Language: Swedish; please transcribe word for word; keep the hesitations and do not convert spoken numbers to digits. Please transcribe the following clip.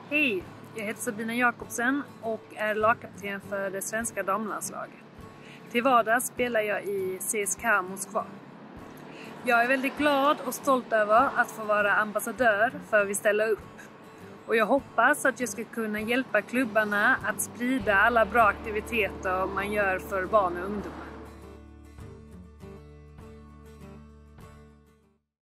Hej, jag heter Sabina Jakobsen och är lagkapten för det svenska damlandslaget. Till vardags spelar jag i C S K A Moskva. Jag är väldigt glad och stolt över att få vara ambassadör för Vi ställer upp. Och jag hoppas att jag ska kunna hjälpa klubbarna att sprida alla bra aktiviteter man gör för barn och ungdomar.